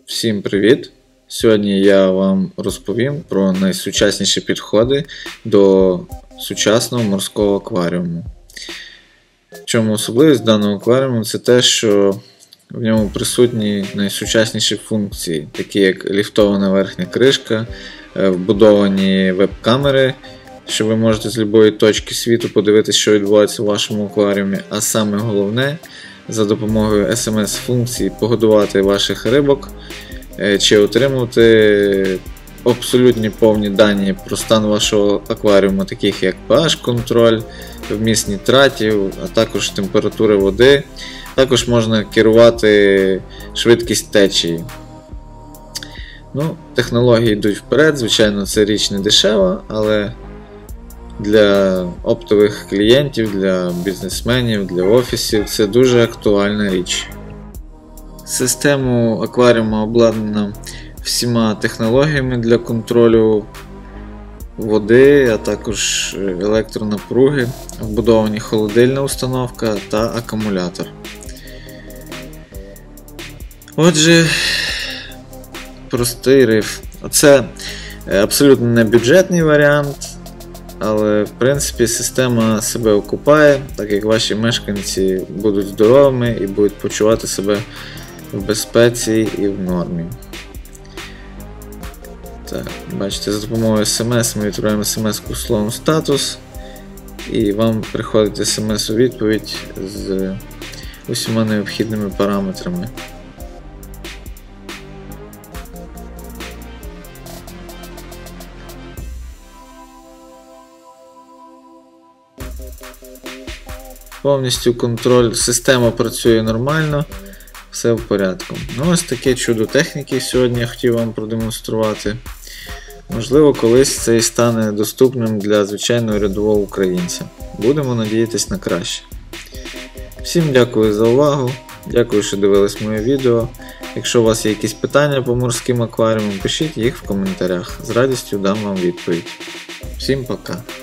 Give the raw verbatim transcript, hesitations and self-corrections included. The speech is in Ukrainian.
Всім привіт! Сьогодні я вам розповім про найсучасніші підходи до сучасного морського акваріуму. В чому особливість даного акваріуму? Це те, що в ньому присутні найсучасніші функції, такі як ліфтована верхня кришка, вбудовані веб-камери, що ви можете з будь-якої точки світу подивитися, що відбувається в вашому акваріумі, а саме головне, за допомогою ес ем ес-функції погодувати ваших рибок чи отримувати абсолютні повні дані про стан вашого акваріуму, таких як pH-контроль, вміст нітратів, а також температури води. Також можна керувати швидкість течії. Ну, технології йдуть вперед, звичайно, це річ не дешева, але для оптових клієнтів, для бізнесменів, для офісів це дуже актуальна річ. Система акваріуму обладнана всіма технологіями для контролю води, а також електронапруги, вбудовані холодильна установка та акумулятор. Отже, простий риф. Це абсолютно не бюджетний варіант, але в принципі система себе окупає, так як ваші мешканці будуть здоровими і будуть почувати себе в безпеці і в нормі. Так, бачите, за допомогою ес ем ес ми відправляємо ес ем ес-ку словом статус, і вам приходить ес ем ес у відповідь з усіма необхідними параметрами. Повністю контроль, система працює нормально, все в порядку. Ну, ось таке чудо техніки сьогодні я хотів вам продемонструвати. Можливо, колись це і стане доступним для звичайного рядового українця. Будемо надіятися на краще. Всім дякую за увагу, дякую, що дивились моє відео. Якщо у вас є якісь питання по морським акваріумам, пишіть їх в коментарях. З радістю дам вам відповідь. Всім пока!